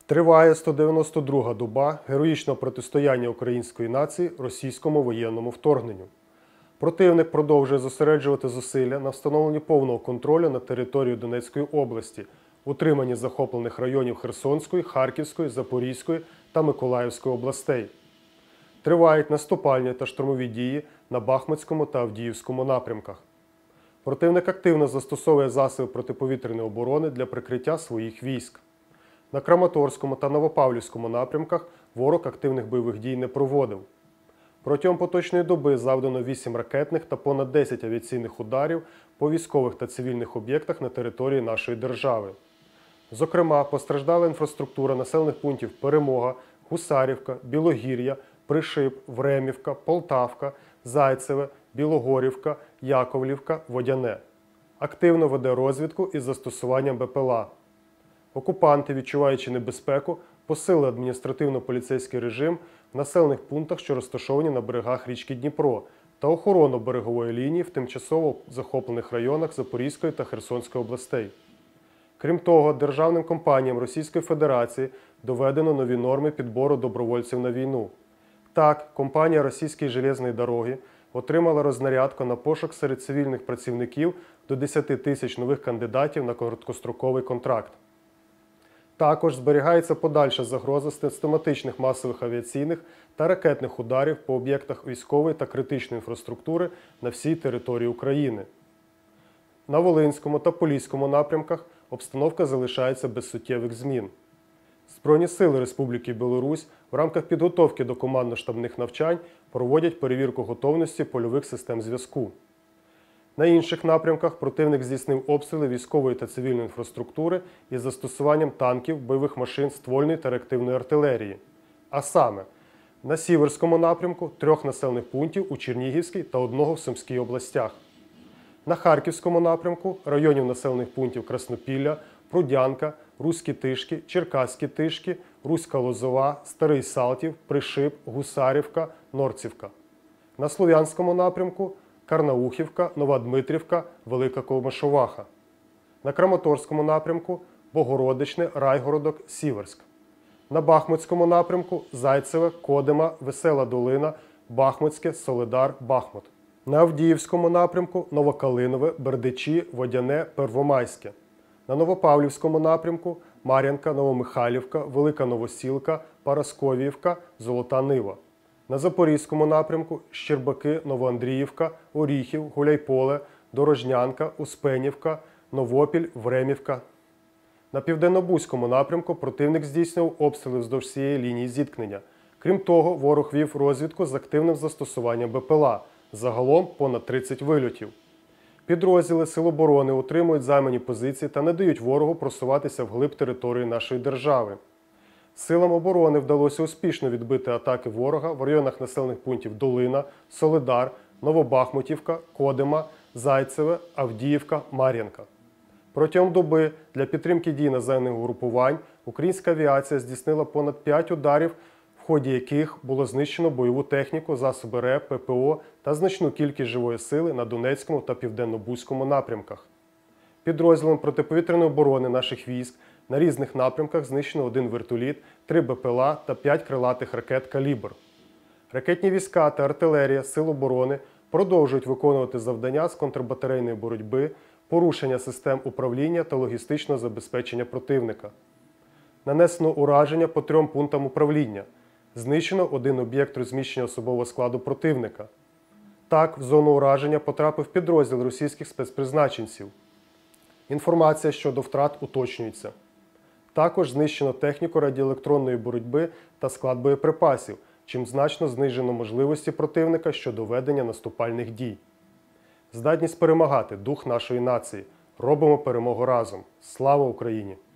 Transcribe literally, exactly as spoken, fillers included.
Триває сто дев'яносто друга доба героїчного протистояння української нації російському воєнному вторгненню. Противник продовжує зосереджувати зусилля на встановленні повного контролю над територією Донецької області, утриманні захоплених районів Херсонської, Харківської, Запорізької та Миколаївської областей. Тривають наступальні та штурмові дії на Бахмутському та Авдіївському напрямках. Противник активно застосовує засоби протиповітряної оборони для прикриття своїх військ. На Краматорському та Новопавлівському напрямках ворог активних бойових дій не проводив. Протягом поточної доби завдано вісім ракетних та понад десять авіаційних ударів по військових та цивільних об'єктах на території нашої держави. Зокрема, постраждала інфраструктура населених пунктів Перемога, Гусарівка, Білогір'я, Пришип, Времівка, Полтавка, Зайцеве, Білогорівка, Яковлівка, Водяне. Активно веде розвідку із застосуванням Б П Л А. Окупанти, відчуваючи небезпеку, посилили адміністративно-поліцейський режим в населених пунктах, що розташовані на берегах річки Дніпро, та охорону берегової лінії в тимчасово захоплених районах Запорізької та Херсонської областей. Крім того, державним компаніям Російської Федерації доведено нові норми підбору добровольців на війну. Так, компанія Російської железної дороги отримала рознарядку на пошук серед цивільних працівників до десяти тисяч нових кандидатів на короткостроковий контракт. Також зберігається подальша загроза систематичних масових авіаційних та ракетних ударів по об'єктах військової та критичної інфраструктури на всій території України. На Волинському та Поліському напрямках обстановка залишається без суттєвих змін. Збройні сили Республіки Білорусь в рамках підготовки до командно-штабних навчань проводять перевірку готовності польових систем зв'язку. На інших напрямках противник здійснив обстріли військової та цивільної інфраструктури із застосуванням танків, бойових машин, ствольної та реактивної артилерії. А саме, на Сіверському напрямку трьох населених пунктів у Чернігівській та одного в Сумській областях. На Харківському напрямку районів населених пунктів Краснопілля, Прудянка, Руські Тишки, Черкаські Тишки, Руська Лозова, Старий Салтів, Пришип, Гусарівка, Норцівка. На Слов'янському напрямку Карнаухівка, Нова Дмитрівка, Велика Ковмашуваха. На Краматорському напрямку Богородичне, Райгородок, Сіверськ. На Бахмутському напрямку Зайцеве, Кодима, Весела Долина, Бахмутське, Солидар, Бахмут. На Авдіївському напрямку Новокалинове, Бердичі, Водяне, Первомайське. На Новопавлівському напрямку Мар'янка, Новомихайлівка, Велика Новосілка, Парасковіївка, Золота Нива. На Запорізькому напрямку Щербаки, Новоандріївка, Оріхів, Гуляйполе, Дорожнянка, Успенівка, Новопіль, Времівка. На Південнобузькому напрямку противник здійснював обстріли вздовж всієї лінії зіткнення. Крім того, ворог вів розвідку з активним застосуванням Б П Л А. Загалом понад тридцять вильотів. Підрозділи Сил оборони утримують займані позиції та не дають ворогу просуватися вглиб території нашої держави. Силам оборони вдалося успішно відбити атаки ворога в районах населених пунктів Долина, Солидар, Новобахмутівка, Кодима, Зайцеве, Авдіївка, Мар'янка. Протягом доби для підтримки дій наземних угрупувань українська авіація здійснила понад п'ять ударів, в ході яких було знищено бойову техніку, засоби РЕП, П П О та значну кількість живої сили на Донецькому та Південнобузькому напрямках. Підрозділом протиповітряної оборони наших військ на різних напрямках знищено один вертоліт, три Б П Л А та п'ять крилатих ракет «Калібр». Ракетні війська та артилерія Сил оборони продовжують виконувати завдання з контрбатарейної боротьби, порушення систем управління та логістичного забезпечення противника. Нанесено ураження по трьом пунктам управління. Знищено один об'єкт розміщення особового складу противника. Так, в зону ураження потрапив підрозділ російських спецпризначенців. Інформація щодо втрат уточнюється. Також знищено техніку радіоелектронної боротьби та склад боєприпасів, чим значно знижено можливості противника щодо ведення наступальних дій. Здатність перемагати – дух нашої нації. Робимо перемогу разом. Слава Україні!